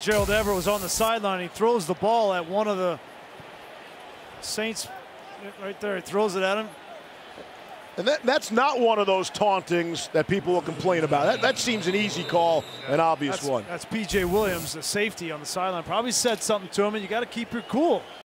Gerald Everett was on the sideline. He throws the ball at one of the Saints right there. He throws it at him. And that's not one of those tauntings that people will complain about. That seems an easy call, an obvious one. That's P.J. Williams, the safety on the sideline. Probably said something to him, and you got to keep your cool.